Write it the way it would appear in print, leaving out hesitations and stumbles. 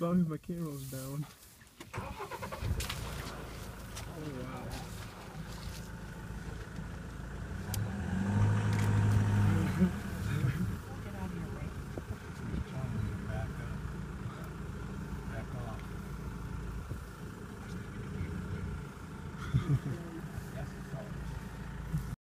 Bobby, my camera's down. Oh wow. Get out of here, Ray. Back up. Back off.